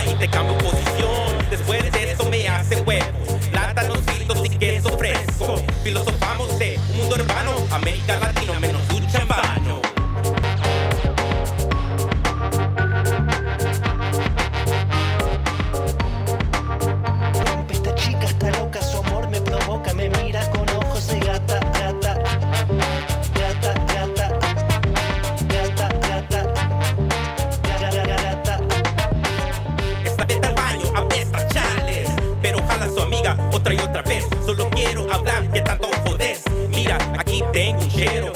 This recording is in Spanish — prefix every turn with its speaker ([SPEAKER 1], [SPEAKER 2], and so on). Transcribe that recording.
[SPEAKER 1] y te cambio posición. Después de eso me hace huevos, plátanos fritos y queso fresco. Filosofamos de un mundo urbano, América Latina menos ducha en vano.
[SPEAKER 2] Esta chica está loca, su amor me provoca, me mira con ojos de gata, gata, gata, gata, gata, gata, gata.
[SPEAKER 1] Esta vete al baño, apesta chales, pero jala a su amiga otra y otra vez. Solo quiero hablar, que tanto jodes. Mira, aquí tengo un chero,